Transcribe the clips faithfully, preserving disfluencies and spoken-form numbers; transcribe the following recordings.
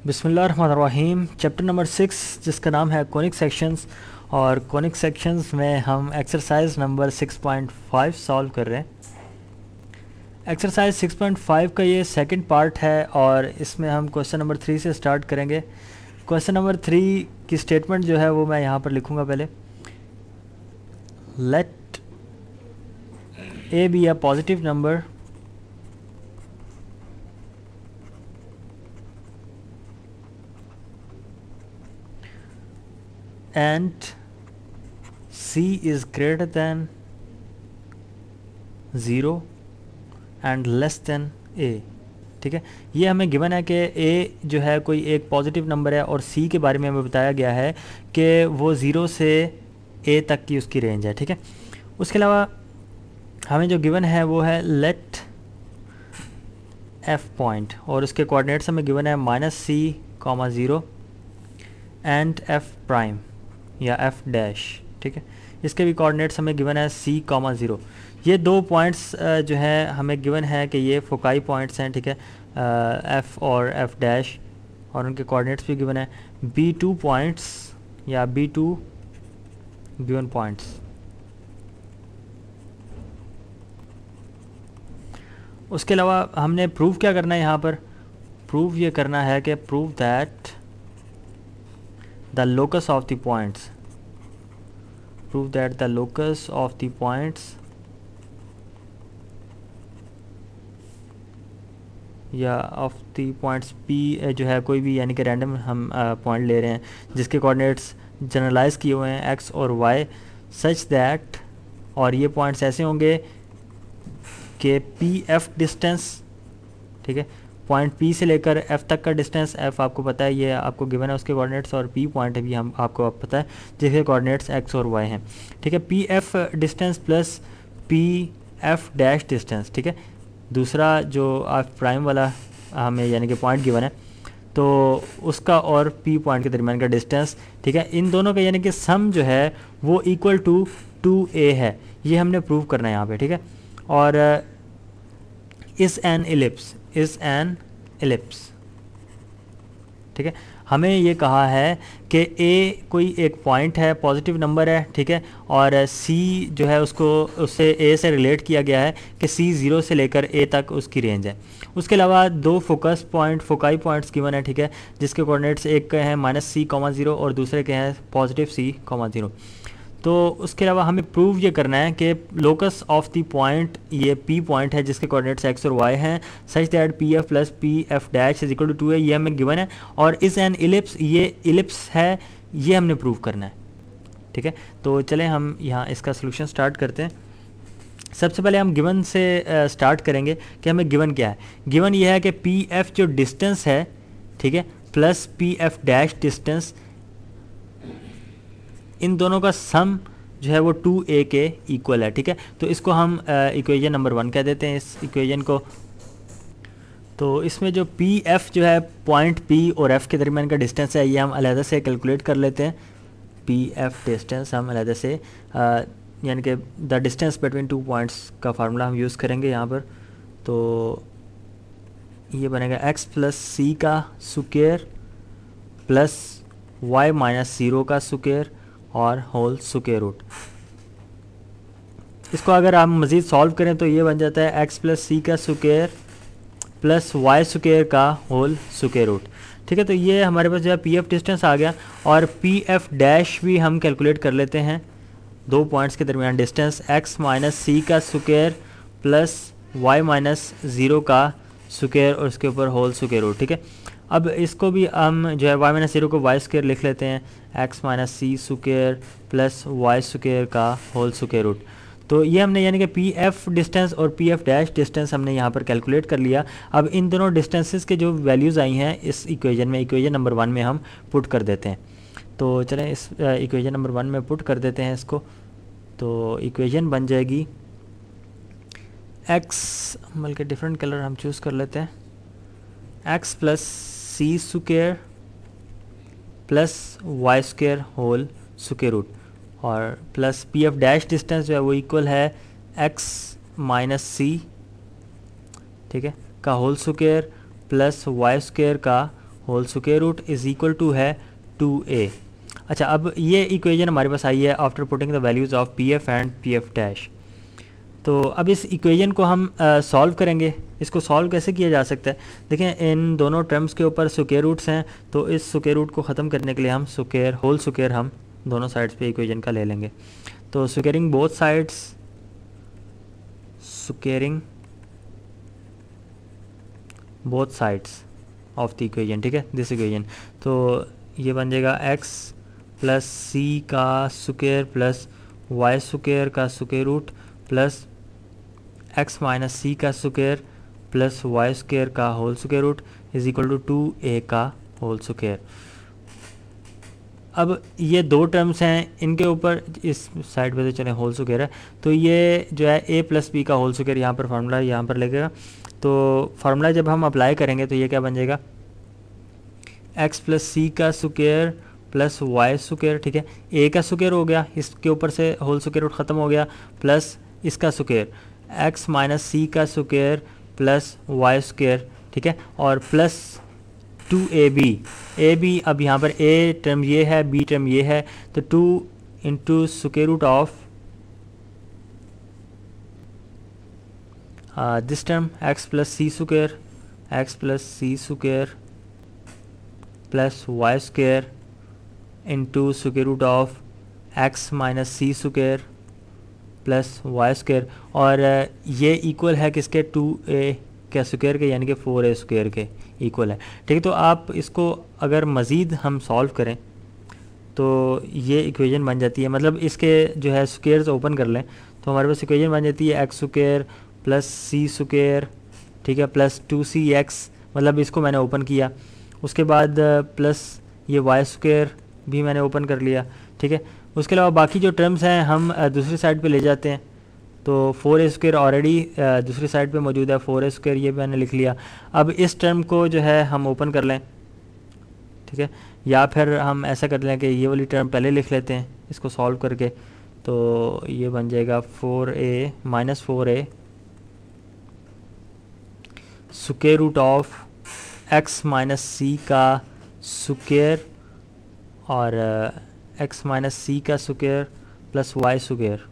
बिस्मिल्लाहिर्रहमानिर्रहीम। Chapter number six जिसका नाम है कॉनिक सेक्शंस, और कॉनिक सेक्शंस में हम exercise number six point five solve कर रहे हैं। एक्सरसाइज सिक्स पॉइंट फाइव का ये सेकंड पार्ट है और इसमें हम क्वेश्चन नंबर थ्री से स्टार्ट करेंगे। क्वेश्चन नंबर थ्री की स्टेटमेंट जो है वो मैं यहाँ पर लिखूँगा। पहले let A B a positive number and C is greater than zero and less than A। ठीक है, ये हमें गिवन है कि A जो है कोई एक पॉजिटिव नंबर है और C के बारे में हमें बताया गया है कि वो ज़ीरो से A तक की उसकी रेंज है। ठीक है, उसके अलावा हमें जो गिवन है वो है लेट F पॉइंट, और उसके कोऑर्डिनेट्स हमें गिवन है minus C comma zero and F prime या F डैश। ठीक है, इसके भी कोऑर्डिनेट्स हमें गिवन है C कॉमा ज़ीरो। ये दो पॉइंट्स जो है हमें गिवन है कि ये फोकाई पॉइंट्स हैं। ठीक है, F और F डैश, और उनके कोऑर्डिनेट्स भी गिवन है बी टू पॉइंट्स या बी टू गिवन पॉइंट्स। उसके अलावा हमने प्रूव क्या करना है यहाँ पर? प्रूव ये करना है कि prove that the locus of the points prove that the locus of the points या ऑफ द पॉइंट्स P जो है कोई भी, यानी कि रैंडम हम पॉइंट ले रहे हैं जिसके कोऑर्डिनेट्स जनरलाइज किए हुए हैं x और y, सच दैट, और ये पॉइंट्स ऐसे होंगे कि पी एफ डिस्टेंस, ठीक है, पॉइंट P से लेकर F तक का डिस्टेंस, F आपको पता है, ये आपको गिवन है उसके कोऑर्डिनेट्स, और P पॉइंट भी हम आपको आप पता है जिसके कोऑर्डिनेट्स X और Y हैं। ठीक है, P F distance plus P F dash distance. ठीक है, दूसरा जो F प्राइम वाला हमें यानी कि पॉइंट गिवन है तो उसका और P पॉइंट के दरमियान का डिस्टेंस। ठीक है, इन दोनों का यानी कि सम जो है वो इक्वल टू टू ए है, ये हमने प्रूव करना है यहाँ पे। ठीक है, और इस an ellipse is an ellipse. ठीक है, हमें ये कहा है कि A कोई एक पॉइंट है, पॉजिटिव नंबर है। ठीक है, और C जो है उसको उससे A से रिलेट किया गया है कि C ज़ीरो से लेकर A तक उसकी रेंज है। उसके अलावा दो focus point foci points given है। ठीक है, जिसके कोऑर्डिनेट्स एक के हैं माइनस सी कॉमा ज़ीरो और दूसरे के हैं पॉजिटिव C कॉमा ज़ीरो। तो उसके अलावा हमें प्रूव ये करना है कि लोकस ऑफ द पॉइंट, ये P पॉइंट है जिसके कोऑर्डिनेट्स x और y हैं, such that P F plus P F dash is equal to two है, ये हमें गिवन है। और इस एन इलिप्स, ये इलिप्स है, ये हमने प्रूव करना है। ठीक है, तो चलें हम यहाँ इसका सोल्यूशन स्टार्ट करते हैं। सबसे पहले हम गिवन से स्टार्ट uh, करेंगे कि हमें गिवन क्या है। गिवन ये है कि पी एफ जो डिस्टेंस है, ठीक है, plus P F dash distance, इन दोनों का सम जो है वो टू ए के इक्वल है। ठीक है, तो इसको हम इक्वेशन नंबर वन कह देते हैं इस इक्वेशन को। तो इसमें जो पी एफ जो है पॉइंट P और F के दरमियान का डिस्टेंस है, ये हम अलहदा से कैलकुलेट कर लेते हैं। पी एफ डिस्टेंस हम अलहदा से यानी कि the distance between two points का फार्मूला हम यूज़ करेंगे यहाँ पर। तो ये बनेगा x प्लस सी का square plus Y minus zero का स्क्वायर और होल स्क्वायर रूट। इसको अगर आप मज़ीद सॉल्व करें तो ये बन जाता है x प्लस सी का स्क्वायर प्लस वाई स्क्वायर का होल स्क्वायर रूट। ठीक है, तो ये हमारे पास जो है पी एफ डिस्टेंस आ गया, और पी एफ डैश भी हम कैलकुलेट कर लेते हैं, दो पॉइंट्स के दरमियान डिस्टेंस x माइनस सी का square plus Y minus zero का स्क्वायर और उसके ऊपर होल स्क्वायर रूट। ठीक है, अब इसको भी हम जो है वाई माइनस ज़ीरो को वाई स्क्वायर लिख लेते हैं, X minus C square plus Y square का होल स्क्वायर रूट। तो ये हमने यानी कि पी एफ डिस्टेंस और पी एफ डैश डिस्टेंस हमने यहाँ पर कैलकुलेट कर लिया। अब इन दोनों डिस्टेंसेस के जो वैल्यूज़ आई हैं इस इक्वेशन में, इक्वेशन नंबर वन में हम पुट कर देते हैं। तो चलें इस इक्वेशन नंबर वन में पुट कर देते हैं इसको। तो इक्वेशन बन जाएगी एक्स, बल्कि डिफरेंट कलर हम चूज़ कर लेते हैं, X plus C square plus Y square whole square root, और plus P F dash distance जो है वो इक्वल है एक्स माइनस सी, ठीक है, का whole square plus Y square का whole square root is equal to है टू ए। अच्छा, अब ये इक्वेशन हमारे पास आई है after putting the values of P F and P F dash. तो अब इस इक्वेशन को हम सॉल्व करेंगे। इसको सॉल्व कैसे किया जा सकता है? देखें, इन दोनों टर्म्स के ऊपर स्क्वायर रूट्स हैं, तो इस स्क्वायर रूट को ख़त्म करने के लिए हम स्क्वायर होल स्क्वायर हम दोनों साइड्स पे इक्वेशन का ले लेंगे। तो squaring both sides, squaring both sides of the equation, ठीक है, दिस इक्वेशन। तो ये बन जाएगा एक्स प्लस सी का स्क्वायर प्लस वाई स्क्वायर का square root plus X minus C का स्क्वायर प्लस वाई स्क्वायर का whole square root is equal to two A का होल स्क्वायर। अब ये दो टर्म्स हैं, इनके ऊपर इस साइड पे तो चले होल स्क्वायर है, तो ये जो है ए प्लस बी का होल स्क्वायर यहाँ पर फार्मूला यहाँ पर लगेगा। तो फार्मूला जब हम अप्लाई करेंगे तो ये क्या बन जाएगा, एक्स प्लस सी का स्क्वायर प्लस वाई स्क्वायर, ठीक है, ए का स्क्वायर हो गया, इसके ऊपर से होल स्क्वायर रूट ख़त्म हो गया, प्लस इसका स्क्वायर एक्स माइनस सी का स्क्वायर प्लस वाई स्क्वायर, ठीक है, और plus two A B. A B, अब यहाँ पर ए टर्म ये है, बी टर्म ये है, तो two into square root of this term X plus C square, X plus C square plus Y square into square root of X minus C square plus Y square, और ये equal है किसके, to ए के square के, यानी कि four A square के equal है, ठीक है। तो आप इसको अगर मज़ीद हम सॉल्व करें तो ये इक्वेशन बन जाती है, मतलब इसके जो है स्क्वायर्स ओपन कर लें तो हमारे पास इक्वेशन बन जाती है X square plus C square, ठीक है, प्लस टू सी एक्स, मतलब इसको मैंने ओपन किया, उसके बाद प्लस ये वाई स्क्वायर भी मैंने ओपन कर लिया, ठीक है। उसके अलावा बाकी जो टर्म्स हैं हम दूसरी साइड पे ले जाते हैं, तो फोर ए स्क्वायर ऑलरेडी दूसरी साइड पे मौजूद है, फोर ए स्क्वायर ये मैंने लिख लिया। अब इस टर्म को जो है हम ओपन कर लें, ठीक है, या फिर हम ऐसा कर लें कि ये वाली टर्म पहले लिख लेते हैं इसको सॉल्व करके, तो ये बन जाएगा four A minus four A square root of X minus C का स्क्वायर और एक्स माइनस सी का स्क्वायर प्लस वाई स्क्वायर,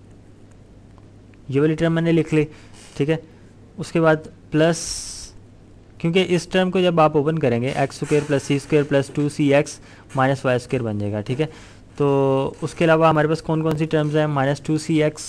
ये वाली टर्म मैंने लिख ली, ठीक है। उसके बाद प्लस, क्योंकि इस टर्म को जब आप ओपन करेंगे X square plus C square plus two C X minus Y square बन जाएगा, ठीक है। तो उसके अलावा हमारे पास कौन कौन सी टर्म्स हैं, minus two C X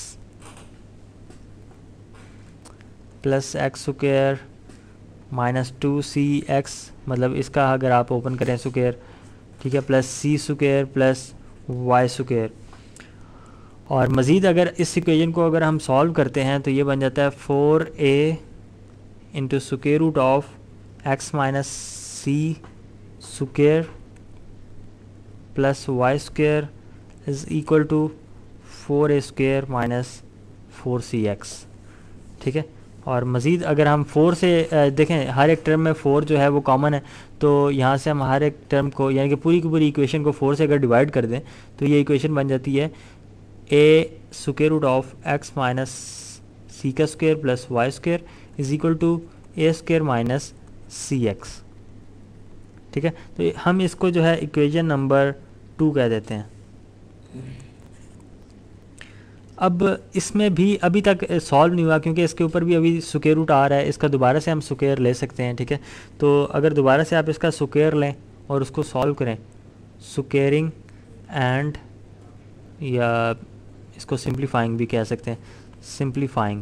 plus X square minus two C X, मतलब इसका अगर आप ओपन करें स्क्वायर, ठीक है, plus C square plus Y square, और मज़ीद अगर इस इक्वेशन को अगर हम सॉल्व करते हैं तो ये बन जाता है four A into square root of X minus C square plus Y square is equal to four A square minus four C X, ठीक है। और मज़ीद अगर हम फोर से देखें, हर एक टर्म में फोर जो है वो कॉमन है, तो यहाँ से हम हर एक टर्म को यानी कि पूरी की पूरी इक्वेशन को फोर से अगर डिवाइड कर दें तो ये इक्वेशन बन जाती है A square root of X minus C का square plus Y square is equal to A square minus C X, ठीक है। तो हम इसको जो है इक्वेशन नंबर टू कह देते हैं। अब इसमें भी अभी तक सॉल्व नहीं हुआ क्योंकि इसके ऊपर भी अभी स्क्वायर रूट आ रहा है, इसका दोबारा से हम स्क्वायर ले सकते हैं, ठीक है। तो अगर दोबारा से आप इसका स्क्वायर लें और उसको सॉल्व करें, स्क्वायरिंग एंड, या इसको सिंप्लीफाइंग भी कह सकते हैं, सिंप्लीफाइंग,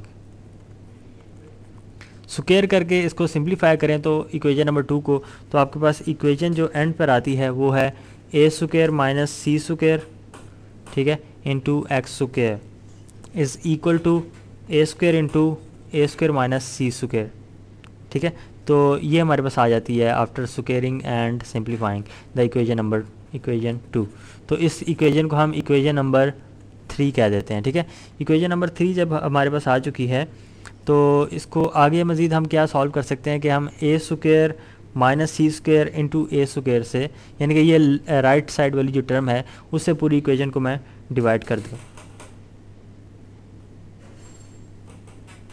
स्क्वायर करके इसको सिंप्लीफाई करें तो इक्वेशन नंबर टू को, तो आपके पास इक्वेशन जो एंड पर आती है वो है A square minus C square, ठीक है, into X square is equal to A square into A square minus C square, ठीक है। तो ये हमारे पास आ जाती है after squaring and simplifying the equation number equation two. तो इस इक्वेशन को हम इक्वेशन नंबर थ्री कह देते हैं, ठीक है। इक्वेशन नंबर थ्री जब हमारे पास आ चुकी है तो इसको आगे मज़ीद हम क्या सॉल्व कर सकते हैं कि हम A square minus C square into A square से, यानी कि ये राइट साइड वाली जो टर्म है उससे पूरी इक्वेशन को मैं डिवाइड कर दूँ,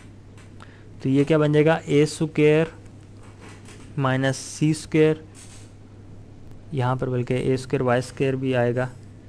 तो ये क्या बन जाएगा, A square minus C square यहाँ पर बल्कि ए स्क्वायर वाई स्क्वायर भी आएगा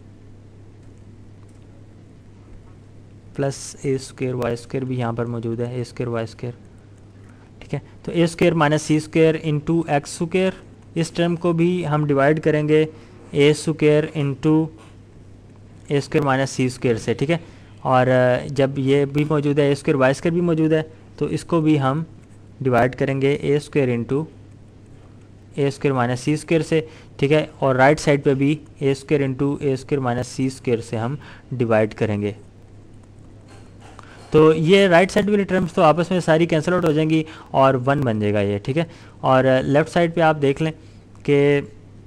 plus A square Y square भी यहाँ पर मौजूद है, ए स्क्वायर वाई स्क्वायर, ठीक है। तो A square minus C square into X square, इस टर्म को भी हम डिवाइड करेंगे A square into A square minus C square से, ठीक है। और जब ये भी मौजूद है, ए स्क्वायर वाई स्क्वायर भी मौजूद है, तो इसको भी हम डिवाइड करेंगे A square into A square minus C square से, ठीक है। और राइट साइड पे भी A square into A square minus C square से हम डिवाइड करेंगे। तो ये राइट साइड वाली टर्म्स तो आपस में सारी कैंसिल आउट हो जाएंगी और वन बन जाएगा ये, ठीक है। और लेफ़्ट साइड पे आप देख लें कि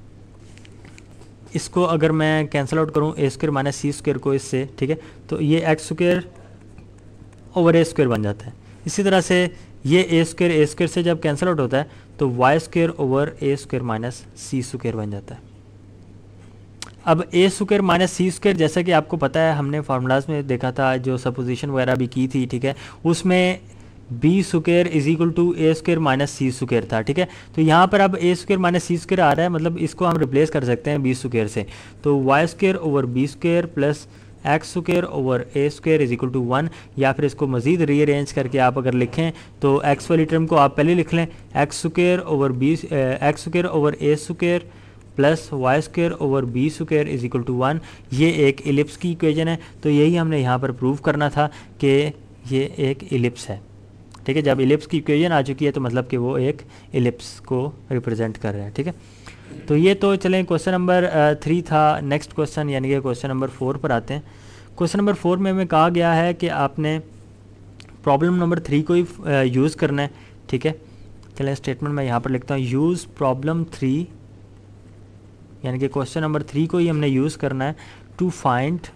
इसको अगर मैं कैंसिल आउट करूँ A square minus C square को इससे, ठीक है, तो ये X square over A square बन जाता है। इसी तरह से ये ए स्क्वायर ए स्क्वायर से जब कैंसिल आउट होता है तो Y square over A square minus C square बन जाता है। अब A square minus C square, जैसा कि आपको पता है हमने फार्मूलाज में देखा था, जो सपोजिशन वगैरह भी की थी, ठीक है, उसमें B square is equal to A square minus C square था, ठीक है। तो यहाँ पर अब A square minus C square आ रहा है, मतलब इसको हम रिप्लेस कर सकते हैं बी स्क्वायर से। तो Y square over B square plus X square over A square is equal to one, या फिर इसको मज़ीद रीअरेंज करके आप अगर लिखें तो एक्स वाली टर्म को आप पहले लिख लें, X square over B X square over A square plus Y square over B square is equal to one. ये एक इलिप्स की इक्वेशन है, तो यही हमने यहाँ पर प्रूव करना था कि ये एक इलिप्स है, ठीक है। जब इलिप्स की इक्वेशन आ चुकी है तो मतलब कि वो एक इलिप्स को रिप्रेजेंट कर रहा है, ठीक है। तो ये तो चलें क्वेश्चन नंबर थ्री था। नेक्स्ट क्वेश्चन यानी कि क्वेश्चन नंबर फोर पर आते हैं। क्वेश्चन नंबर फोर में हमें कहा गया है कि आपने प्रॉब्लम नंबर थ्री को ही यूज़ करना है, ठीक है। चलें स्टेटमेंट मैं यहाँ पर लिखता हूँ, यूज़ प्रॉब्लम थ्री, यानी कि क्वेश्चन नंबर थ्री को ही हमने यूज़ करना है to find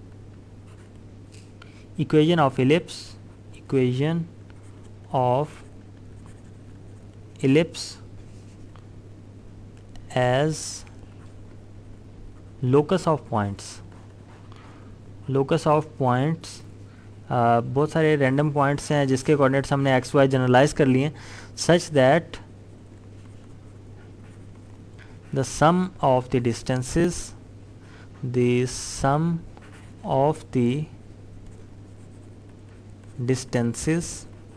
equation of ellipse, equation of ellipse as locus of points. Locus of points बहुत सारे रैंडम पॉइंट्स हैं जिसके कोऑर्डिनेट्स हमने एक्स वाई जनरलाइज कर लिए, such that the sum of the distances, the sum of the distances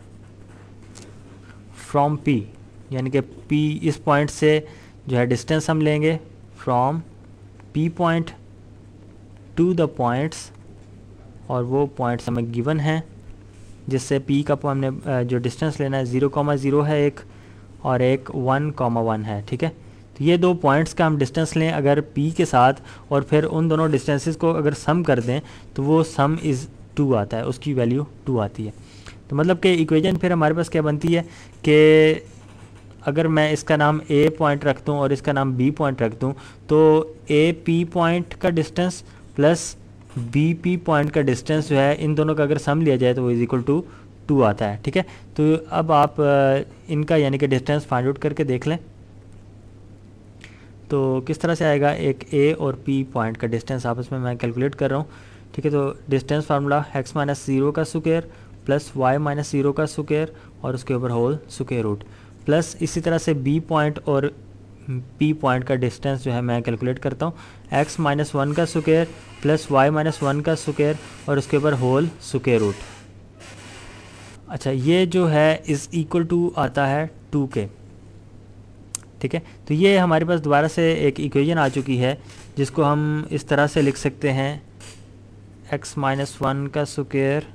from P, यानी कि P इस पॉइंट से जो है डिस्टेंस हम लेंगे from P point to the points, और वो पॉइंट्स हमें गिवन हैं, जिससे P का हमने जो डिस्टेंस लेना है ज़ीरो कॉमा ज़ीरो है एक, और एक वन कॉमा वन है, ठीक है। तो ये दो पॉइंट्स का हम डिस्टेंस लें अगर P के साथ, और फिर उन दोनों डिस्टेंसेस को अगर सम कर दें तो वो सम इज़ टू आता है, उसकी वैल्यू टू आती है। तो मतलब कि इक्वेशन फिर हमारे पास क्या बनती है कि अगर मैं इसका नाम A पॉइंट रख दूँ और इसका नाम B पॉइंट रख दूँ, तो A P पॉइंट का distance plus B P point का डिस्टेंस जो है, इन दोनों का अगर सम लिया जाए तो वो इज इक्वल टू टू आता है, ठीक है। तो अब आप इनका यानी कि डिस्टेंस फाइंड आउट करके देख लें तो किस तरह से आएगा। एक A और P पॉइंट का डिस्टेंस आपस में मैं कैलकुलेट कर रहा हूँ, ठीक है। तो distance formula X minus zero का square plus Y minus zero का स्क्वायर और उसके ऊपर होल स्क्वायर रूट, प्लस इसी तरह से B पॉइंट और P पॉइंट का डिस्टेंस जो है मैं कैलकुलेट करता हूँ, एक्स माइनस वन का square plus Y minus one का स्क्वायर और उसके ऊपर होल स्क्वायर रूट। अच्छा, ये जो है इज़ इक्वल टू आता है टू के, ठीक है। तो ये हमारे पास दोबारा से एक इक्वेशन आ चुकी है जिसको हम इस तरह से लिख सकते हैं, एक्स माइनस वन का square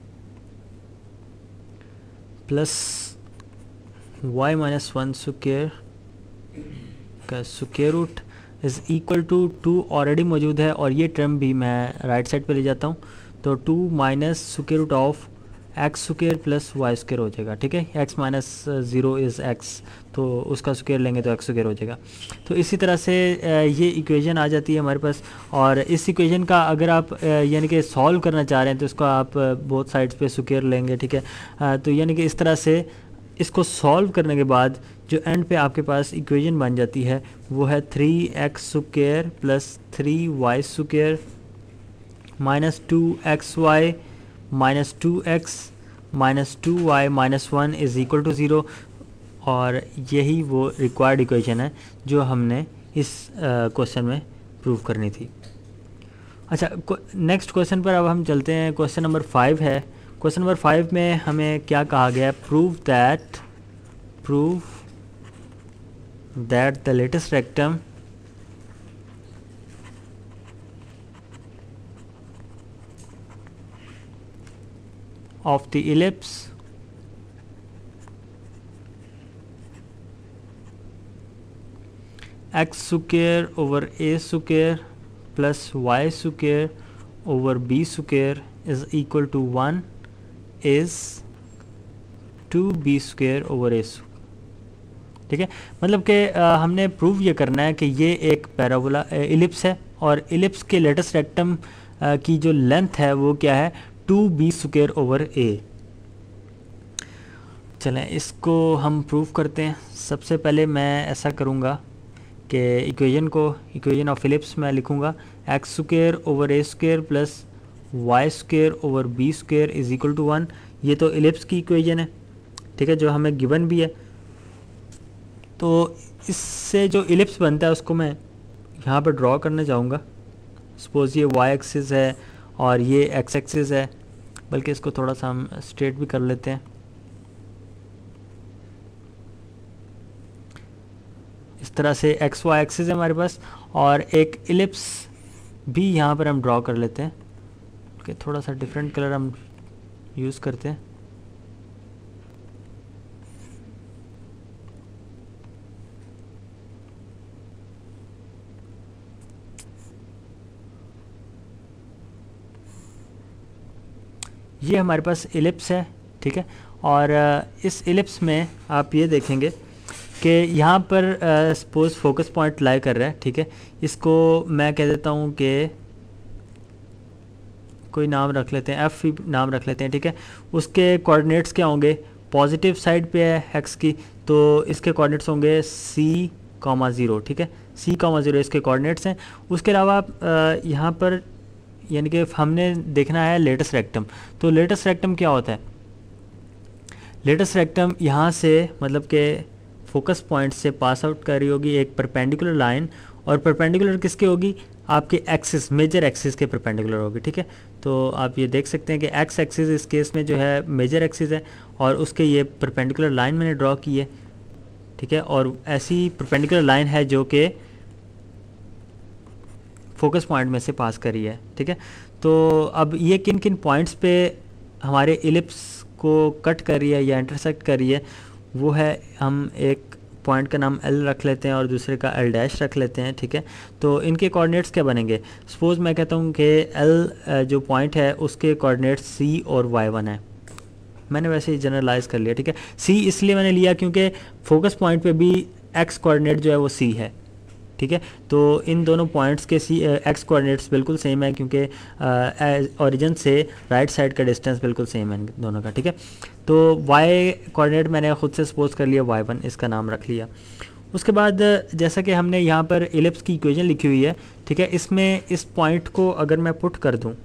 plus Y minus one square का square root is equal to two already मौजूद है, और ये टर्म भी मैं राइट साइड पे ले जाता हूँ, तो two minus square root of X square plus Y square हो जाएगा, ठीक है। X minus zero is X, तो उसका स्क्वायर लेंगे तो एक्स स्क्वायर हो जाएगा। तो इसी तरह से ये इक्वेशन आ जाती है हमारे पास, और इस इक्वेशन का अगर आप यानी कि सॉल्व करना चाह रहे हैं तो इसको आप बोथ साइड्स पे स्क्वायर लेंगे, ठीक है। तो यानी कि इस तरह से इसको सॉल्व करने के बाद जो एंड पे आपके पास इक्वेशन बन जाती है वो है three X square plus three Y square minus two X Y minus two X minus two Y minus one is equal to zero. और यही वो रिक्वायर्ड इक्वेशन है जो हमने इस क्वेश्चन में प्रूव करनी थी। अच्छा, नेक्स्ट क्वेश्चन पर अब हम चलते हैं। क्वेश्चन नंबर फाइव है। क्वेश्चन नंबर फाइव में हमें क्या कहा गया है? Prove that prove that the latus rectum of the ellipse x square over a square plus y square over b square is equal to one is two B square over A square. ठीक है, मतलब कि हमने prove ये करना है कि ये एक पैराबोला इलिप्स है और इलिप्स के लेटेस्ट रेक्टम की जो लेंथ है वो क्या है? Two B square over A. चलें इसको हम प्रूव करते हैं। सबसे पहले मैं ऐसा करूँगा कि इक्वेशन को इक्वेशन ऑफ इलिप्स में लिखूँगा X square over A square plus Y square over B square is equal to one. ये तो इलिप्स की इक्वेशन है, ठीक है, जो हमें गिवन भी है। तो इससे जो इलिप्स बनता है उसको मैं यहाँ पर ड्रॉ करने जाऊँगा। सपोज़ ये वाई एक्सिस है और ये एक्स एक्सिस है, बल्कि इसको थोड़ा सा हम स्ट्रेट भी कर लेते हैं। इस तरह से एक्स वाई एक्सिस है हमारे पास और एक इलिप्स भी यहाँ पर हम ड्रॉ कर लेते हैं। कि थोड़ा सा डिफरेंट कलर हम यूज़ करते हैं। ये हमारे पास इलिप्स है, ठीक है, और इस इलिप्स में आप ये देखेंगे कि यहाँ पर सपोज़ फोकस पॉइंट लाई कर रहा है, ठीक है। इसको मैं कह देता हूँ कि कोई नाम रख लेते हैं, एफ नाम रख लेते हैं, ठीक है। उसके कोऑर्डिनेट्स क्या होंगे? पॉजिटिव साइड पे है एक्स की, तो इसके कोऑर्डिनेट्स होंगे सी कॉमा ज़ीरो, ठीक है, सी कॉमा ज़ीरो इसके कोऑर्डिनेट्स हैं। उसके अलावा यहाँ पर यानी कि हमने देखना है लेटेस्ट रेक्टम। तो लेटेस्ट रेक्टम क्या होता है? लेटेस्ट रेक्टम यहाँ से मतलब कि फोकस पॉइंट से पास आउट कर रही होगी एक परपेंडिकुलर लाइन, और परपेंडिकुलर किसके होगी? आपके एक्सिस, मेजर एक्सिस के परपेंडिकुलर होगी, ठीक है। तो आप ये देख सकते हैं कि एक्स एक्सिस इस केस में जो है मेजर एक्सिस है और उसके ये परपेंडिकुलर लाइन मैंने ड्रॉ की है, ठीक है। और ऐसी परपेंडिकुलर लाइन है जो कि फोकस पॉइंट में से पास करी है, ठीक है। तो अब ये किन किन पॉइंट्स पे हमारे इलिप्स को कट कर रही है या इंटरसेक्ट कर रही है, वो है, हम एक पॉइंट का नाम एल रख लेते हैं और दूसरे का एल डैश रख लेते हैं, ठीक है। तो इनके कोऑर्डिनेट्स क्या बनेंगे? सपोज़ मैं कहता हूँ कि एल जो पॉइंट है उसके कोऑर्डिनेट्स सी और वाई वन है। मैंने वैसे ही जनरलाइज कर लिया, ठीक है। सी इसलिए मैंने लिया क्योंकि फोकस पॉइंट पे भी एक्स कोऑर्डिनेट जो है वो सी है, ठीक है। तो इन दोनों पॉइंट्स के सी एक्स कोऑर्डिनेट्स बिल्कुल सेम है क्योंकि ओरिजिन से राइट साइड का डिस्टेंस बिल्कुल सेम है दोनों का, ठीक है। तो वाई कोऑर्डिनेट मैंने खुद से सपोज कर लिया वाई वन, इसका नाम रख लिया। उसके बाद जैसा कि हमने यहाँ पर इलिप्स की इक्वेशन लिखी हुई है, ठीक है, इसमें इस पॉइंट को अगर मैं पुट कर दूँ,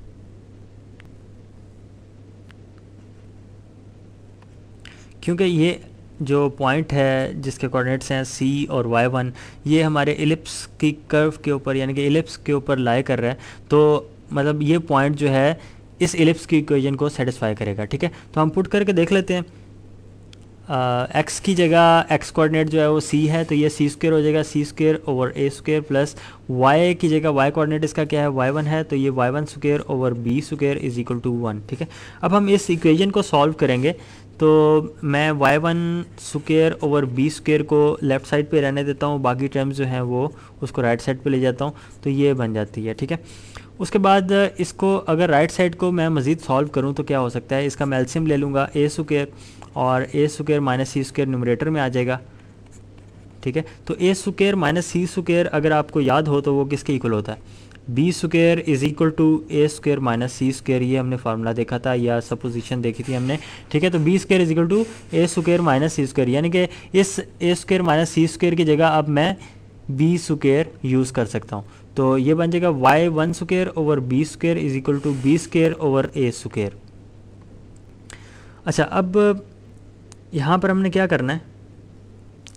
क्योंकि ये जो पॉइंट है जिसके कोऑर्डिनेट्स हैं सी और वाई वन, ये हमारे इलिप्स की कर्व के ऊपर यानी कि इलिप्स के ऊपर लाई कर रहा है, तो मतलब ये पॉइंट जो है इस इलिप्स की इक्वेशन को सेटिस्फाई करेगा, ठीक है। तो हम पुट करके देख लेते हैं। एक्स की जगह एक्स कोऑर्डिनेट जो है वो सी है, तो ये सी स्क्वायर हो जाएगा, C square over A square, plus Y की जगह वाई कोऑर्डिनेट इसका क्या है? वाई वन है, तो ये Y one square over B square is equal to one, ठीक है। अब हम इस इक्वेशन को सॉल्व करेंगे, तो मैं Y one square over B square को लेफ़्ट साइड पे रहने देता हूँ, बाकी टर्म्स जो हैं वो उसको राइट साइड पे ले जाता हूँ, तो ये बन जाती है, ठीक है। उसके बाद इसको अगर राइट साइड को मैं मज़ीद सॉल्व करूँ तो क्या हो सकता है? इसका मैं एलसीएम ले लूँगा, ए स्क्वायर और A square minus C square numerator में आ जाएगा, ठीक है। तो A square minus C square अगर आपको याद हो तो वो किसके इक्वल होता है? B square is equal to A square minus C square, ये हमने फार्मूला देखा था या सपोजिशन देखी थी हमने, ठीक है। तो B square is equal to A square minus C square, यानी कि इस A square minus C square की जगह अब मैं बी स्क्वायर यूज़ कर सकता हूँ, तो ये बन जाएगा Y one square over B square is equal to B square over A square. अच्छा, अब यहाँ पर हमने क्या करना है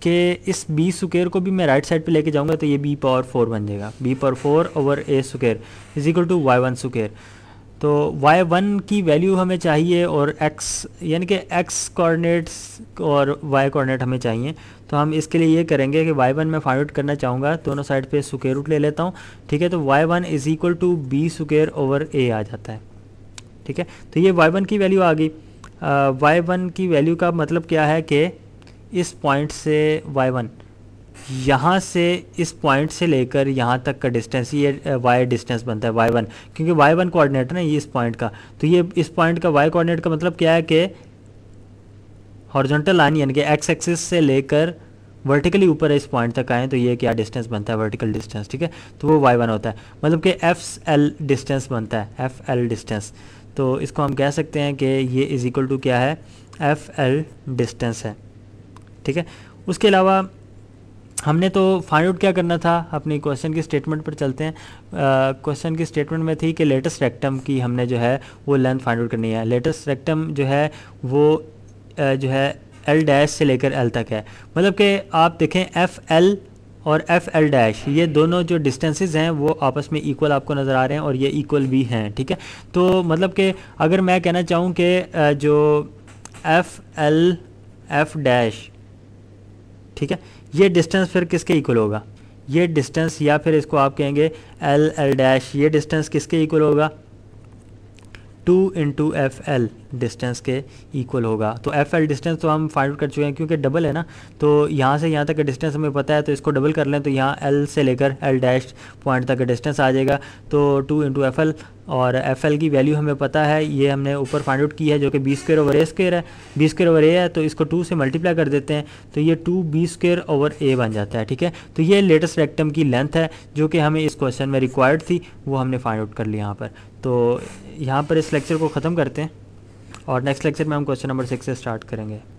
कि इस बी स्क्वायर को भी मैं राइट साइड पे लेके जाऊंगा तो ये बी पावर फोर बन जाएगा, B power four over A square is equal to Y one square. तो वाई वन की वैल्यू हमें चाहिए और एक्स यानी कि एक्स कोऑर्डिनेट्स और वाई कोऑर्डिनेट हमें चाहिए। तो हम इसके लिए ये करेंगे कि वाई वन मैं फाइंड आउट करना चाहूँगा, दोनों साइड पे स्क्वायर रूट ले लेता हूँ, ठीक है। तो Y one is equal to B square over A आ जाता है, ठीक है। तो ये वाई वन की वैल्यू आ गई। वाई वन की वैल्यू का मतलब क्या है कि इस पॉइंट से वाई वन, यहाँ से इस पॉइंट से लेकर यहाँ तक का डिस्टेंस, ये वाई डिस्टेंस बनता है वाई वन, क्योंकि वाई वन कोऑर्डिनेट है ना ये इस पॉइंट का। तो ये इस पॉइंट का वाई कोऑर्डिनेट का मतलब क्या है कि हॉरिजॉन्टल लाइन यानी कि एक्स एक्सिस से लेकर वर्टिकली ऊपर इस पॉइंट तक आए तो ये क्या डिस्टेंस बनता है, वर्टिकल डिस्टेंस, ठीक है। तो वो वाई वन होता है, मतलब कि एफ एल डिस्टेंस बनता है, एफ एल डिस्टेंस। तो इसको हम कह सकते हैं कि ये इज इक्वल टू क्या है, एफ एल डिस्टेंस है, ठीक है। उसके अलावा हमने तो फाइंड आउट क्या करना था, अपनी क्वेश्चन की स्टेटमेंट पर चलते हैं। क्वेश्चन की स्टेटमेंट में थी कि लेटेस्ट रेक्टम की हमने जो है वो लेंथ फाइंड आउट करनी है। लेटेस्ट रेक्टम जो है वो uh, जो है एल डैश से लेकर एल तक है, मतलब कि आप देखें एफ एल और एफ एल डैश ये दोनों जो डिस्टेंसेस हैं वो आपस में इक्वल आपको नज़र आ रहे हैं और ये इक्वल भी हैं, ठीक है। तो मतलब कि अगर मैं कहना चाहूँ कि जो एफ एल एफ डैश, ठीक है, ये डिस्टेंस फिर किसके इक्वल होगा, ये डिस्टेंस, या फिर इसको आप कहेंगे एल एल डैश, ये डिस्टेंस किसके इक्वल होगा, two into F L distance के इक्वल होगा। तो एफ एल डिस्टेंस तो हम फाइंड आउट कर चुके हैं क्योंकि डबल है ना, तो यहाँ से यहाँ तक का डिस्टेंस हमें पता है, तो इसको डबल कर लें तो यहाँ एल से लेकर एल डैश पॉइंट तक का डिस्टेंस आ जाएगा। तो टू इंटू एफ एल, और एफ एल की वैल्यू हमें पता है, ये हमने ऊपर फाइंड आउट की है जो कि B square over A square है, बी स्क्वायर ओवर ए है, तो इसको टू से मल्टीप्लाई कर देते हैं तो ये two B square over A बन जाता है, ठीक है। तो ये लेटेस्ट रेक्टम की लेंथ है जो कि हमें इस क्वेश्चन में रिक्वायर्ड थी, वो हमने फाइंड आउट कर लिया यहाँ पर। तो यहाँ पर इस लेक्चर को ख़त्म करते हैं और नेक्स्ट लेक्चर में हम क्वेश्चन नंबर सिक्स से स्टार्ट करेंगे।